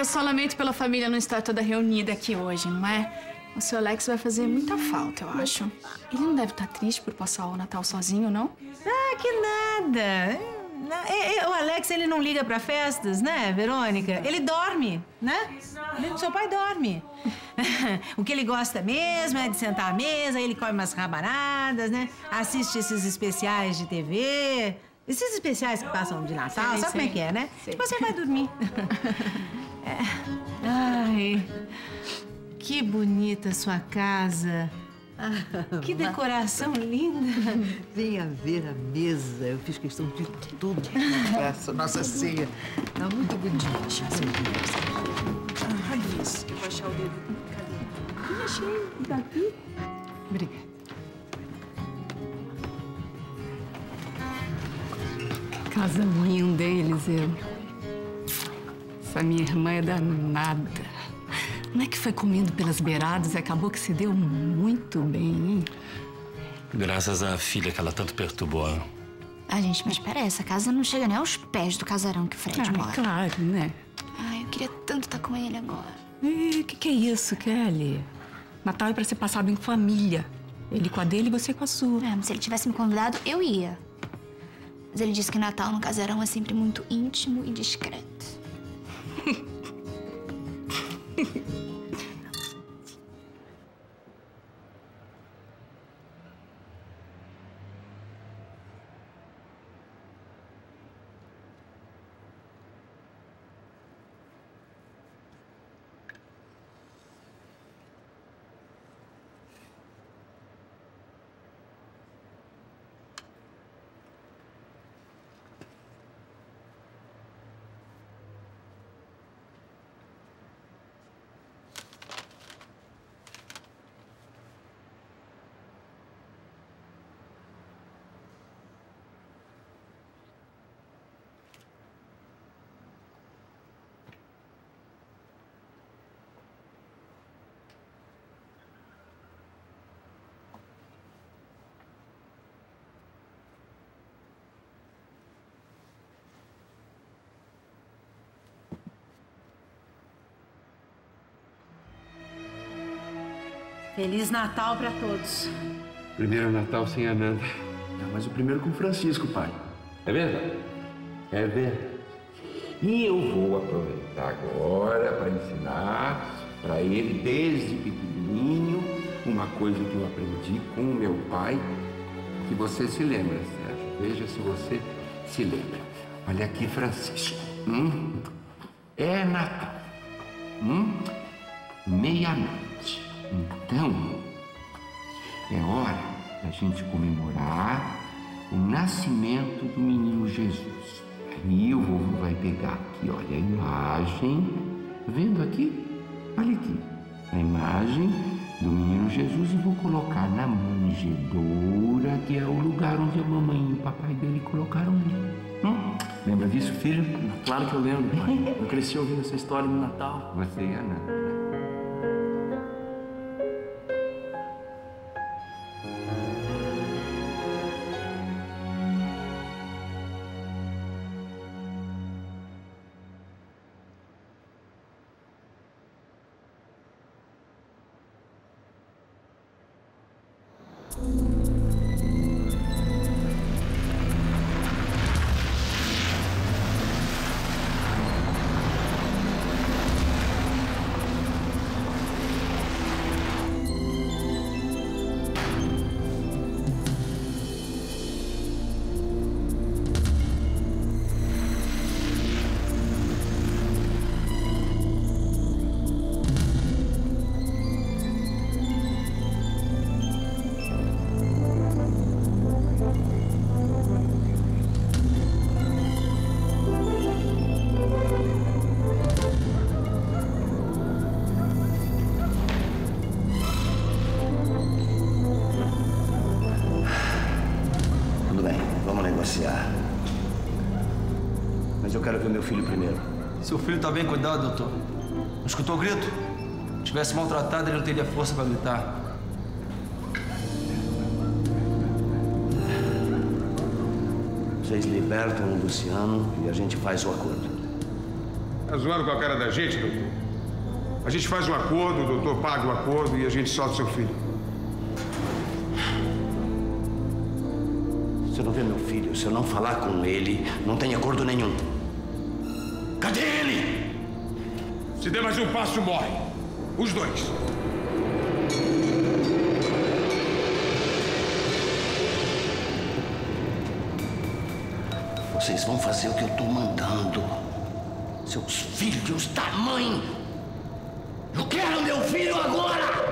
eu só lamento pela família não estar toda reunida aqui hoje, não é? O seu Alex vai fazer muita falta, eu acho. Ele não deve estar triste por passar o Natal sozinho, não? Ah, que nada. O Alex, ele não liga pra festas, né, Verônica? Ele dorme, né? Seu pai dorme. O que ele gosta mesmo é de sentar à mesa, ele come umas rabanadas, né? Assiste esses especiais de TV. Esses especiais que passam de Natal, sabe como é que é, né? Sei. Você vai dormir. Ai, que bonita sua casa. Que decoração linda. Venha ver a mesa. Eu fiz questão de tudo. Essa nossa ceia tá muito bonita. Olha isso. Eu vou achar o dedo. Cadê? Ih, achei. Daqui. Obrigada. Casa linda, hein, Eliseu? Essa minha irmã é danada. Não é que foi comendo pelas beiradas e acabou que se deu muito bem, hein? Graças à filha que ela tanto perturbou. Ah, gente, mas peraí, essa casa não chega nem aos pés do casarão que o Fred mora. Claro, né? Ai, eu queria tanto estar com ele agora. O que é isso, Kelly? Natal é pra ser passado em família. Ele com a dele e você com a sua. É, mas se ele tivesse me convidado, eu ia. Mas ele disse que Natal no casarão é sempre muito íntimo e discreto. Feliz Natal pra todos. Primeiro Natal sem Amanda. Mas o primeiro com o Francisco, pai. É verdade? É verdade. E eu vou aproveitar agora para ensinar para ele, desde pequenininho, uma coisa que eu aprendi com o meu pai, que você se lembra, Sérgio. Veja se você se lembra. Olha aqui, Francisco. É Natal. Meia-noite. Então, é hora da gente comemorar o nascimento do menino Jesus. Aí o vovô vai pegar aqui, olha, a imagem. Tá vendo aqui? Olha aqui. A imagem do menino Jesus e vou colocar na manjedoura, que é o lugar onde a mamãe e o papai dele colocaram ele. Lembra disso, filho? Claro que eu lembro, pai. Eu cresci ouvindo essa história no Natal. Você e a Nana. Mas eu quero ver meu filho primeiro. Seu filho tá bem cuidado, doutor. Não escutou o grito? Se tivesse maltratado, ele não teria força para gritar. Vocês libertam o Luciano e a gente faz o acordo. Tá zoando com a cara da gente, doutor? A gente faz um acordo, o doutor paga o acordo e a gente solta seu filho. Se eu não ver meu filho, se eu não falar com ele, não tem acordo nenhum. Cadê ele? Se der mais um passo, morre. Os dois. Vocês vão fazer o que eu tô mandando. Seus filhos da mãe. Eu quero meu filho agora!